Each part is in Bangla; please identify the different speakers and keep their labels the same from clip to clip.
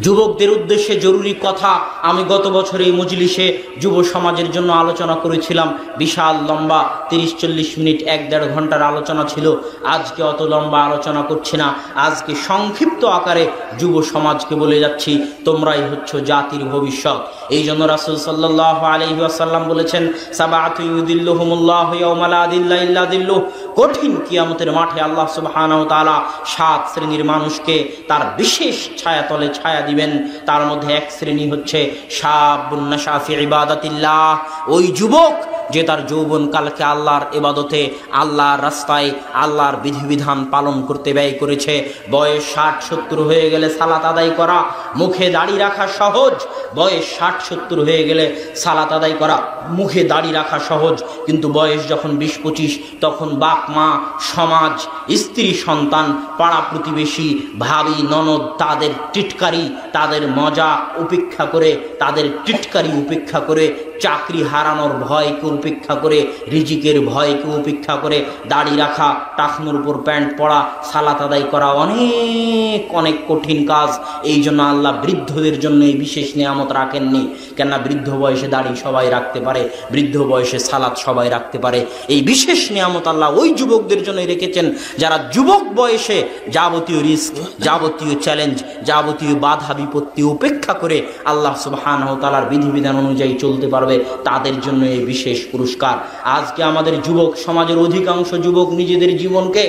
Speaker 1: যুবকদের উদ্দেশ্যে জরুরি কথা। আমি গত বছর এই মজলিসে যুব সমাজের জন্য আলোচনা করেছিলাম, বিশাল লম্বা 30-40 মিনিট 1-1.5 ঘন্টার আলোচনা ছিল। আজকে অত লম্বা আলোচনা করছি না, আজকে সংক্ষিপ্ত আকারে যুব সমাজকে বলে যাচ্ছি তোমরাই হচ্ছ জাতির ভবিষ্যৎ। এই জন্য রাসূল সাল্লাল্লাহু আলাইহি ওয়াসাল্লাম বলেছেন, সাবাআতু ইউদিল্লুহুমুল্লাহু ইয়াওমা লা দিল্লা ইল্লা দিল্লুহ। কঠিন কিয়ামতের মাঠে আল্লাহ সুবহানাহু ওয়া তাআলা 7 শ্রেণীর মানুষকে তার বিশেষ ছায়াতলে ছায়া দিবেন। তার মধ্যে এক শ্রেণী হচ্ছে শাবুন নাশা ফি ইবাদাতিল্লাহ, ওই যুবক যে তার যৌবনকালকে আল্লাহর ইবাদতে, আল্লাহর রাস্তায়, আল্লাহর বিধিবিধান পালন করতে ব্যয় করেছে। বয়স 60-70 হয়ে গেলে সালাত আদায় করা, মুখে দাড়ি রাখা সহজ। বয়স 60-70 হয়ে গেলে সালাত আদায় করা, মুখে দাড়ি রাখা সহজ, কিন্তু বয়স যখন 20-25 তখন বাপ মা, সমাজ, স্ত্রী সন্তান, পাড়া প্রতিবেশী, ভাবি ননদ, তাদের টিটকারি, তাদের মজা উপেক্ষা করে, তাদের টিটকারি উপেক্ষা করে, চাকরি হারানোর ভয়কে উপেক্ষা করে, রিজিকের ভয়কে উপেক্ষা করে দাড়ি রাখা, টাকনুর উপর প্যান্ট পরা, সালাত আদায় করা অনেক অনেক কঠিন কাজ। এই জন্য আল্লাহ বৃদ্ধদের জন্য এই বিশেষ নিয়ামত রাখেননি। কেননা বৃদ্ধ বয়সে দাড়ি সবাই রাখতে পারে, বৃদ্ধ বয়সে সালাত সবাই রাখতে পারে। এই বিশেষ নিয়ামত আল্লাহ ওই যুবকদের জন্য রেখেছেন যারা যুবক বয়সে যাবতীয় রিস্ক, যাবতীয় চ্যালেঞ্জ, যাবতীয় বাধা বিপত্তি উপেক্ষা করে আল্লাহ সুবহানাহু ওয়া তাআলার বিধিবিধান অনুযায়ী চলতে পারবে, তাদের জন্য এই বিশেষ পুরস্কার। আজকে আমাদের যুবক সমাজের অধিকাংশ যুবক নিজেদের জীবনকে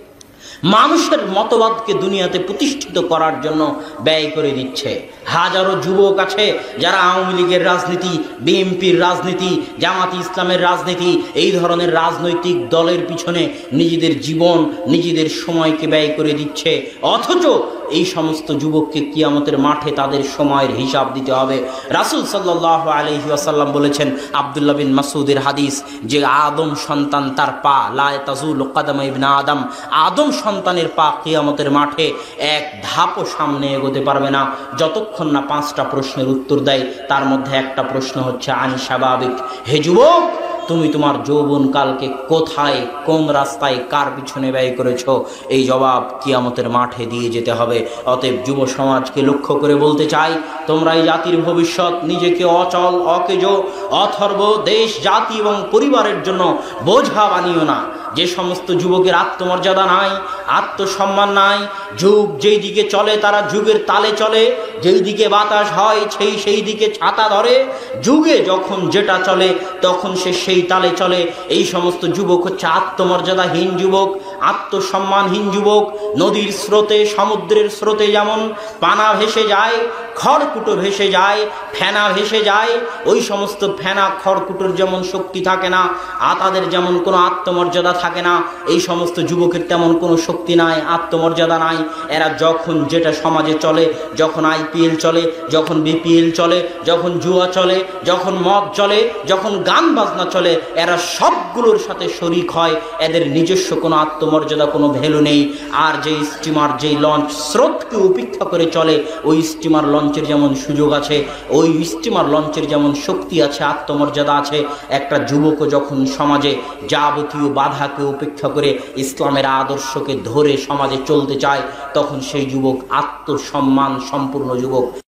Speaker 1: মানুষের মতবাদকে দুনিয়াতে প্রতিষ্ঠিত করার জন্য ব্যয় করে দিচ্ছে। হাজারো যুবক আছে যারা আওয়ামী লীগের রাজনীতি, বিএনপির রাজনীতি, জামাত ইসলামের রাজনীতি, এই ধরনের রাজনৈতিক দলের পিছনে নিজেদের জীবন, নিজেদের সময়কে ব্যয় করে দিচ্ছে। অথচ এই সমস্ত যুবককে কিয়ামতের মাঠে তাদের সময়ের হিসাব দিতে হবে। রাসূল সাল্লাল্লাহু আলাইহি ওয়াসাল্লাম বলেছেন, আব্দুল্লাহ বিন মাসউদের হাদিস, যে আদম সন্তান তার পা লা তাজুলু কদম ইবনে আদম, আদম সন্তানের পা কিয়ামতের মাঠে এক ধাপও সামনে এগোতে পারবে না যতক্ষণ না 5টা প্রশ্নের উত্তর দেয়। তার মধ্যে একটা প্রশ্ন হচ্ছে আন শাবাবিক, হে যুবক তুমি তোমার যৌবনকালকে কোথায়, কোন রাস্তায়, কার পিছনে ব্যয় করেছো? এই জবাব কিয়ামতের মাঠে দিয়ে যেতে হবে। অতএব যুব সমাজকে লক্ষ্য করে বলতে চাই, তোমরা এই জাতির ভবিষ্যৎ। নিজেকে অচল, অকেজো, অথর্ব, দেশ, জাতি এবং পরিবারের জন্য বোঝা বানিও না। যে সমস্ত যুবকের আত্মমর্যাদা নাই, আত্মসম্মান নাই, যুগ যেই দিকে চলে তারা যুগের তালে চলে, যেই দিকে বাতাস হয় সেই দিকে ছাতা ধরে, যুগে যখন যেটা চলে তখন সে সেই তালে চলে। এই সমস্ত যুবক হচ্ছে আত্মমর্যাদাহীন যুবক, আত্মসম্মানহীন যুবক। নদীর স্রোতে, সমুদ্রের স্রোতে যেমন পানা ভেসে যায়, খড়কুটো ভেসে যায়, ফেনা ভেসে যায়, ওই সমস্ত ফেনা খড়কুটোর যেমন শক্তি থাকে না, তাদের যেমন কোনো আত্মমর্যাদা থাকে না, এই সমস্ত যুবকের তেমন কোনো শক্তি নাই, আত্মমর্যাদা নাই। এরা যখন যেটা সমাজে চলে, যখন আইপিএল চলে, যখন বিপিএল চলে, যখন জুয়া চলে, যখন মদ চলে, যখন গান বাজনা চলে, এরা সবগুলোর সাথে শরিক হয়। এদের নিজস্ব কোনো আত্মমর্যাদা, কোনো ভ্যালু নেই। আর যেই স্টিমার, যেই লঞ্চ স্রোতকে উপেক্ষা করে চলে, ওই স্টিমার লঞ্চের যেমন সুযোগ আছে, ওই স্টিমার লঞ্চের যেমন শক্তি আছে, আত্মমর্যাদা আছে। একটা যুবকও যখন সমাজে যাবতীয় বাধাকে উপেক্ষা করে ইসলামের আদর্শকে ধরে সমাজে চলতে চায়, তখন সেই যুবক আত্মসম্মান সম্পূর্ণ যুবক।